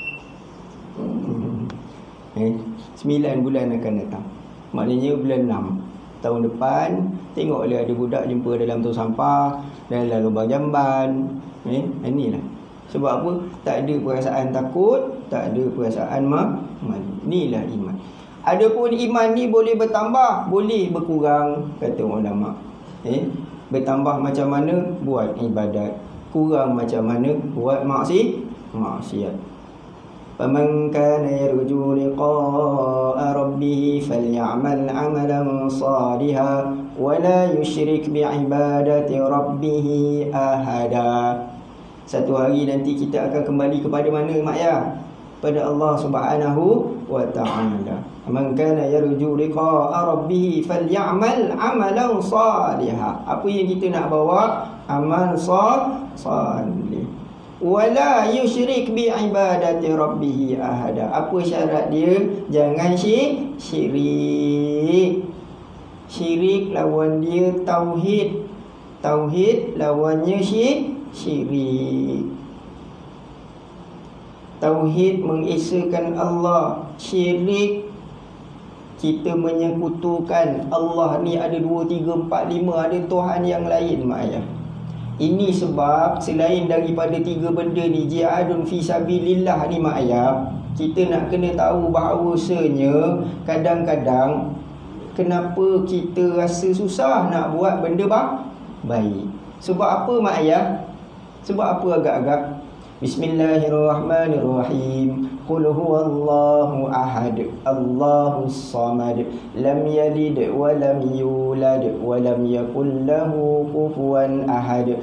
Eh, sembilan bulan akan datang. Maknanya bulan enam tahun depan, tengoklah ada budak jumpa dalam tong sampah, dalam lubang jamban. Eh, inilah. Sebab apa? Tak ada perasaan takut, tak ada perasaan mak malu. Inilah iman. Adapun iman ni boleh bertambah, boleh berkurang, kata ulama. Eh, bertambah macam mana? Buat ibadat. Kurang macam mana? Buat maksiat. Maksiat. Faman kana yarju liqa'a rabbih falyamal 'amalan salihan wa la yusyrik bi'ibadati rabbih ahada. Satu hari nanti kita akan kembali kepada mana mak ayah? Pada Allah Subhanahu wa ta'ala. Man kana yarju liqa'a rabbih falyamal 'amalan salihan. Apa yang kita nak bawa? Amal salih. Wala yusyrik bi ibadati rabbih ahada. Apa syarat dia? Jangan syirik. Syirik lawan dia tauhid. Tauhid lawannya syirik. Syirik. Tauhid mengesakan Allah. Syirik kita menyekutukan Allah ni ada dua, tiga, empat, lima, ada Tuhan yang lain mak ayah. Ini sebab selain daripada tiga benda ni, jihadun fi sabilillah ni mak ayah, kita nak kena tahu bahawasanya kadang-kadang kenapa kita rasa susah nak buat benda bah baik. Sebab apa mak ayah? Sebab apa agak-agak? Bismillahirrahmanirrahim. Qul huwallahu ahad, Allahus samad, lam yalid wa lam yulad wa lam yakul lahu kufuwan ahad.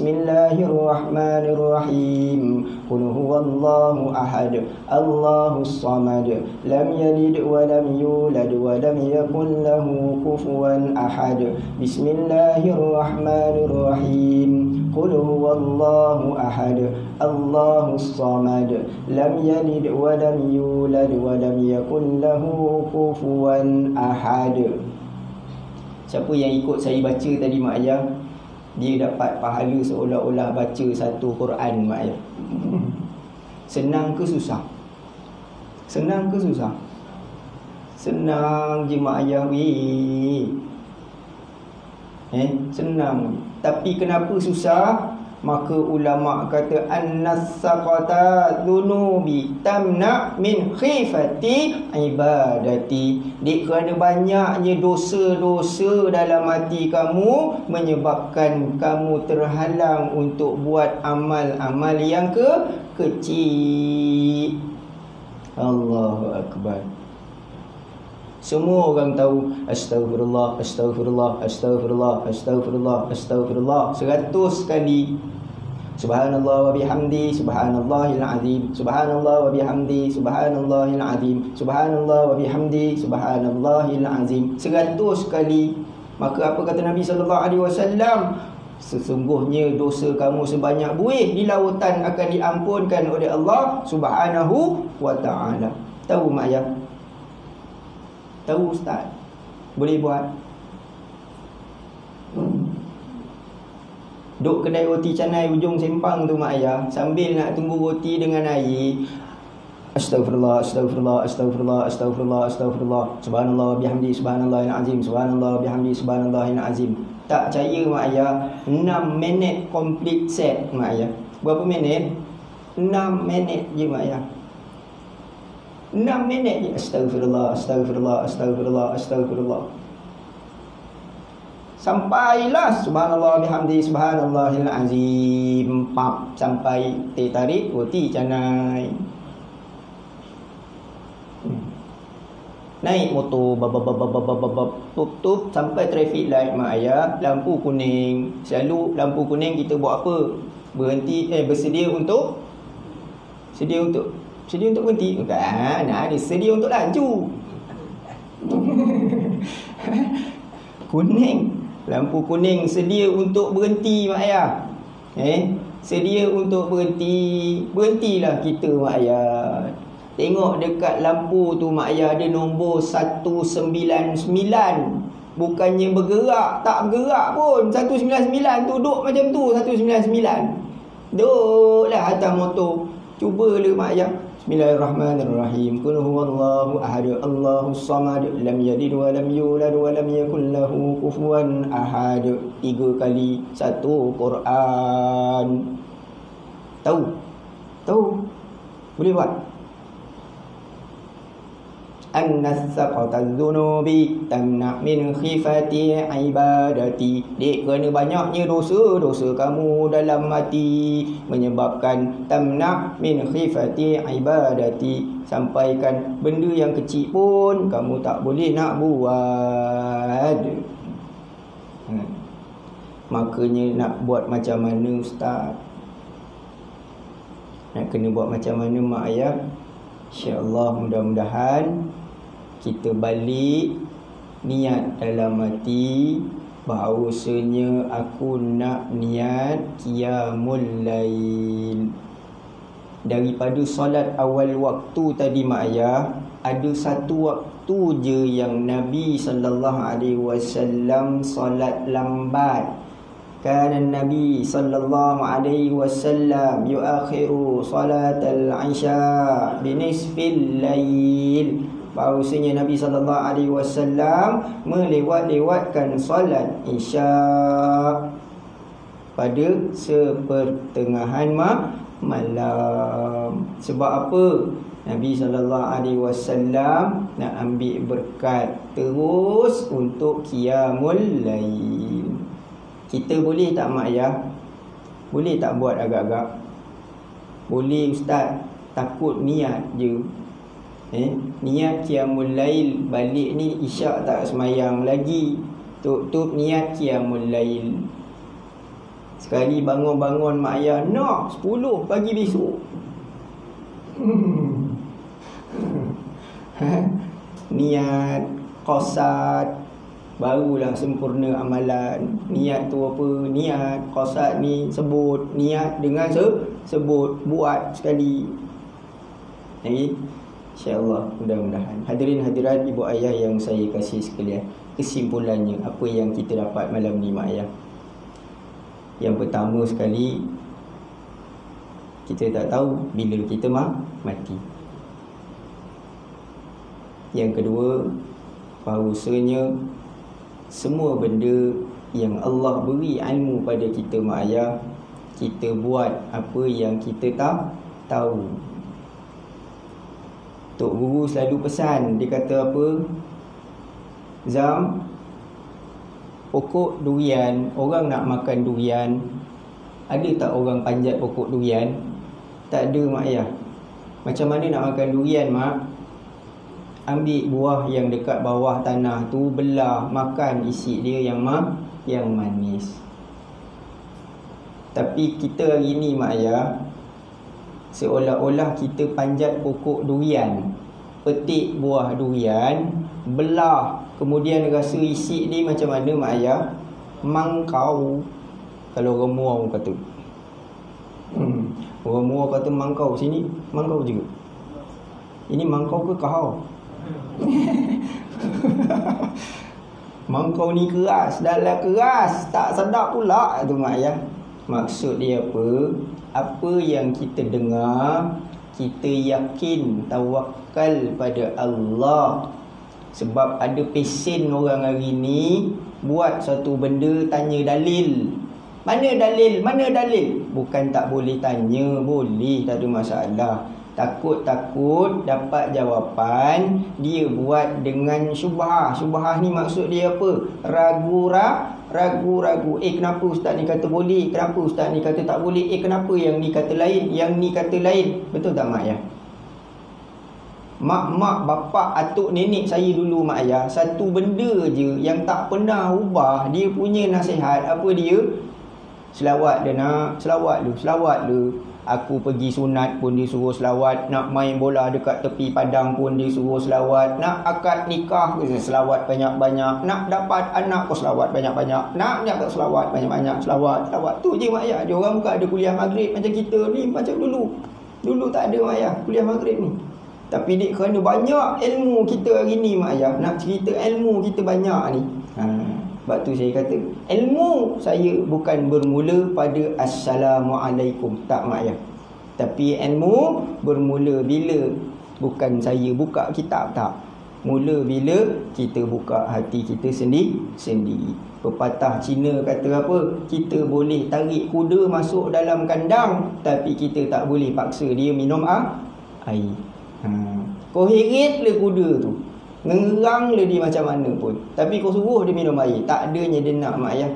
Bismillahirrahmanirrahim. Qul huwallahu ahad, Allahus samad, lam yalid wa lam yulad wa lam yakul lahu kufuwan ahad. Bismillahirrahmanirrahim. Qul huwallahu ahad, Allahus samad, lam yalid wa lam yulad wa lam yakul lahu kufuwan ahad. Siapa yang ikut saya baca tadi mak ayah, dia dapat pahala seolah-olah baca satu Quran mak ayah. Senang ke susah? Senang ke susah? Senang je mak ayah weh. Eh, senang. Tapi kenapa susah? Maka ulama kata an-nasaqata dzunubi tamna min khifati ibadati. Dek kerana banyaknya dosa-dosa dalam hati kamu menyebabkan kamu terhalang untuk buat amal-amal yang ke kecil. Allahu akbar. Semua orang tahu astaghfirullah, astaghfirullah, astaghfirullah, astaghfirullah, astaghfirullah seratus kali. Subhanallah wa bihamdi, subhanallahil azim, subhanallah wa bihamdi, subhanallahil azim, subhanallah wa bihamdi, subhanallahil azim seratus kali. Maka apa kata Nabi sallallahu alaihi wasallam? Sesungguhnya dosa kamu sebanyak buih di lautan akan diampunkan oleh Allah Subhanahu wa taala. Tahu mak ayah? Tahu ustaz? Boleh buat? Hmm. Duk kedai roti canai ujung Sempang tu mak ayah, sambil nak tunggu roti dengan air, Astaghfirullah, astaghfirullah, astaghfirullah, astaghfirullah, astaghfirullah, subhanallah bihamdi, subhanallahil azim, subhanallah bihamdi, subhanallahil azim. Tak percaya mak ayah, enam minit complete set mak ayah. Berapa minit? enam minit je mak ayah. enam minit je. Astaghfirullah, astaghfirullah, astaghfirullah, astaghfirullah. Sampailah subhanallah bihamdi, subhanallahil azim. Pap, sampai teh tarik roti canai. Naik motor bab bab bab bab bab tup tup sampai traffic light mak ayah, lampu kuning. Selalu lampu kuning kita buat apa? Berhenti, eh bersedia untuk sedia untuk sedia untuk berhenti. Bukan, nah ni sedia untuk laju. Kuning, lampu kuning sedia untuk berhenti mak ayah. Eh, sedia untuk berhenti. Berhentilah kita mak ayah. Tengok dekat lampu tu mak ayah ada nombor satu sembilan sembilan. Bukannya bergerak, tak bergerak pun. satu sembilan sembilan tu duduk macam tu, satu sembilan sembilan. Duduklah atas motor. Cubalah mak ayah. Bismillahirrahmanirrahim. Qul huwallahu ahad, Allahus samad, lam yalid wa lam yulad wa lam yakul lahu kufuwan ahad. Tiga kali satu Quran. Tahu? Tahu? Boleh buat? An-nasaqata dzunubi tamna min khifati ibadati. Dek, kerana banyaknya dosa-dosa kamu dalam hati menyebabkan tamna min khifati ibadati. Sampaikan benda yang kecil pun kamu tak boleh nak buat. hmm. Makanya nak buat macam mana ustaz? Nak kena buat macam mana mak ayah? InsyaAllah mudah-mudahan kita balik niat dalam hati bahawasanya aku nak niat qiyamul lail. Daripada solat awal waktu tadi mak ayah, ada satu waktu je yang Nabi sallallahu alaihi wasallam solat lambat. Kana Nabi sallallahu alaihi wasallam yuakhiru salatal isya binisfil lail. Bahawasanya Nabi sallallahu alaihi wasallam melewat-lewatkan solat isya pada sepertengahan malam. Sebab apa? Nabi sallallahu alaihi wasallam nak ambil berkat terus untuk qiyamul lail. Kita boleh tak mak ayah? Boleh tak buat agak-agak? Boleh ustaz, takut niat je. Eh, niat qiyamul lail, balik ni isyak tak semayang lagi. Tuk-tuk niat qiyamul lail. Sekali bangun-bangun mak ayah, nak sepuluh pagi besok. Niat qasad, barulah sempurna amalan. Niat tu apa? Niat qasad ni sebut, niat dengan se sebut, buat sekali. Okey, insya-Allah mudah-mudahan. Hadirin hadirat ibu ayah yang saya kasih sekalian, kesimpulannya apa yang kita dapat malam ni mak ayah? Yang pertama sekali, kita tak tahu bila kita mati. Yang kedua, bahawasanya semua benda yang Allah beri ilmu pada kita mak ayah, kita buat apa yang kita tak tahu. Tok Guru selalu pesan, dia kata apa? Zam, pokok durian, orang nak makan durian, ada tak orang panjat pokok durian? Tak ada mak ayah. Macam mana nak makan durian mak? Ambil buah yang dekat bawah tanah tu, belah, makan isi dia yang ma yang manis. Tapi kita hari ni mak ayah, seolah-olah kita panjat pokok durian, petik buah durian, belah, kemudian rasa isi dia macam mana mak ayah? Mangkau. Kalau orang Muar kata, hmm, orang Muar kata mangkau, sini mangkau juga. Ini mangkau ke kahau? Mangkau ni keras, dalam keras, tak sedap pula tu mak ayah. Maksud dia apa? Apa yang kita dengar, kita yakin, tawakal pada Allah. Sebab ada pesen orang hari ni buat satu benda, tanya dalil. Mana dalil? Mana dalil? Bukan tak boleh tanya, boleh, tak ada masalah. Takut-takut dapat jawapan, dia buat dengan syubhah. Syubhah ni maksud dia apa? Ragu-ragu, ragu-ragu. Eh kenapa ustaz ni kata boleh? Kenapa ustaz ni kata tak boleh? Eh kenapa yang ni kata lain? Yang ni kata lain? Betul tak mak ayah? Mak-mak, bapak, atuk, nenek saya dulu mak ayah, satu benda je yang tak pernah ubah, dia punya nasihat. Apa dia? Selawat dia nak, selawat lu, selawat lu. Aku pergi sunat pun dia suruh selawat. Nak main bola dekat tepi padang pun dia suruh selawat. Nak akad nikah pun selawat banyak-banyak. Nak dapat anak pun selawat banyak-banyak. Nak dapat selawat banyak-banyak. Selawat, selawat. Tu je mak ayah. Dia orang bukan ada kuliah maghrib macam kita ni, macam dulu. Dulu tak ada mak ayah kuliah maghrib ni. Tapi dek kerana banyak ilmu kita hari ni mak ayah, nak cerita ilmu kita banyak ni. Ha, sebab tu saya kata, ilmu saya bukan bermula pada Assalamualaikum, tak mak ayah. Tapi ilmu bermula bila? Bukan saya buka kitab, tak. Mula bila kita buka hati kita sendiri sendiri. Pepatah Cina kata apa? Kita boleh tarik kuda masuk dalam kandang, tapi kita tak boleh paksa dia minum ah, air. Ha. Kau heret le kuda tu, ngerang le dia macam mana pun, tapi kau suruh dia minum air, tak adanya dia nak mak ayah.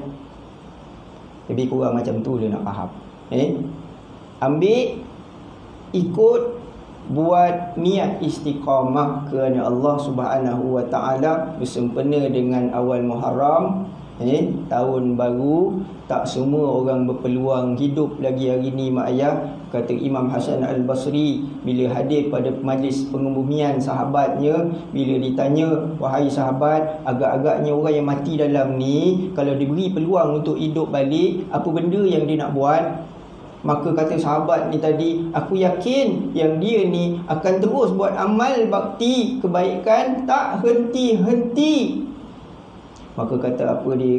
Lebih kurang macam tu dia nak faham. Eh? Ambil, ikut, buat niat istiqamah kerana Allah Subhanahu Wa Taala, bersempena dengan awal Muharram, eh, tahun baru. Tak semua orang berpeluang hidup lagi hari ni mak ayah. Kata Imam Hasan Al-Basri bila hadir pada majlis pengebumian sahabatnya, bila ditanya, wahai sahabat, agak-agaknya orang yang mati dalam ni, kalau diberi peluang untuk hidup balik, apa benda yang dia nak buat? Maka kata sahabat ni tadi, aku yakin yang dia ni akan terus buat amal bakti kebaikan, tak henti-henti. Maka kata apa dia?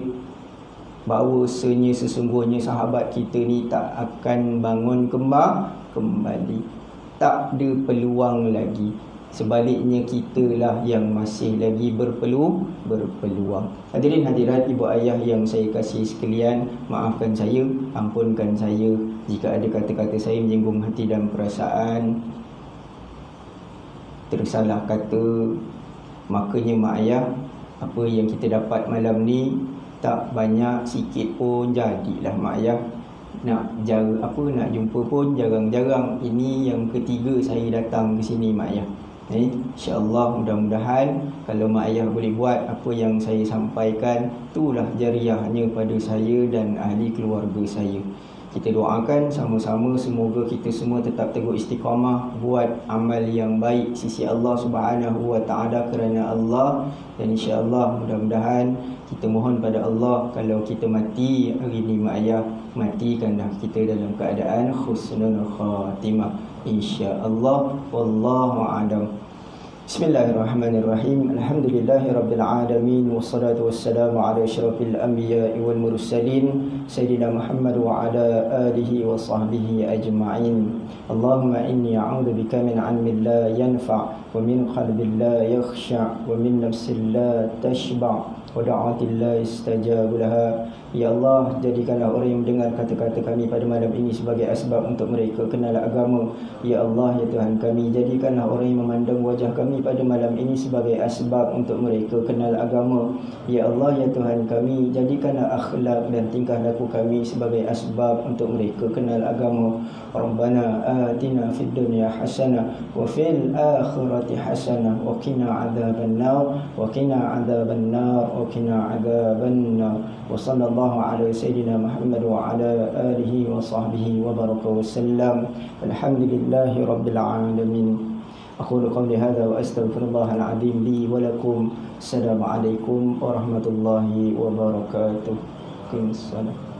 Bahawasanya sesungguhnya sahabat kita ni tak akan bangun kembang kembali, tak ada peluang lagi. Sebaliknya kitalah yang masih lagi berpeluang berpeluang. Hadirin hadirat ibu ayah yang saya kasih sekalian, maafkan saya, ampunkan saya jika ada kata-kata saya menyinggung hati dan perasaan, tersalah kata. Makanya mak ayah, apa yang kita dapat malam ni tak banyak, sikit pun jadilah mak ayah. Nak jar, apa nak jumpa pun jarang-jarang. Ini yang ketiga saya datang ke sini mak ayah. Eh, insya-Allah mudah-mudahan kalau mak ayah boleh buat apa yang saya sampaikan, itulah jariahnya pada saya dan ahli keluarga saya. Kita doakan sama-sama semoga kita semua tetap teguh istiqamah buat amal yang baik sisi Allah Subhanahu Wa Taala kerana Allah, dan insya-Allah mudah-mudahan kita mohon pada Allah kalau kita mati hari ni mak ayah, matikanlah kita dalam keadaan husnul khatimah insya-Allah. Wallahu a'lam. Bismillahirrahmanirrahim. Alhamdulillahirabbil alamin wassalatu wassalamu ala asyrafil anbiya'i wal mursalin sayyidina Muhammad wa ala alihi wa sahbihi ajma'in. Allahumma inni a'udzu bika min 'ilmin la yanfa' wa min qalbin la yakhsha' wa min nafsin la tashba' wa da'atin la istajab laha. Ya Allah, jadikanlah orang yang mendengar kata-kata kami pada malam ini sebagai asbab untuk mereka kenal agama. Ya Allah, ya Tuhan kami, jadikanlah orang yang memandang wajah kami pada malam ini sebagai asbab untuk mereka kenal agama. Ya Allah, ya Tuhan kami, jadikanlah akhlak dan tingkah laku kami sebagai asbab untuk mereka kenal agama. Rabbana atina fid dunya hasanah wa fil akhirati hasanah wa qina adzabannar wa qina adzabannar wa qina adzabannar. Wa sallallahu ala sayyidina Muhammad wa ala alihi wa sahbihi wa baraka wa sallam. Alhamdulillahi rabbil alamin. أقول قولي هذا وأستغفر الله العظيم لي ولكم. السلام عليكم ورحمة الله وبركاته. قم الصلاة.